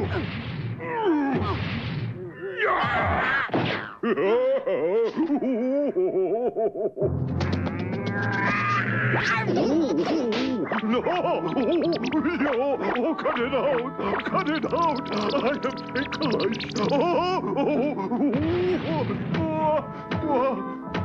No! Oh, cut it out! Cut it out! I am ticklish!